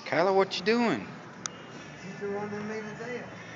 Kyla, what you doing? He's running me to death.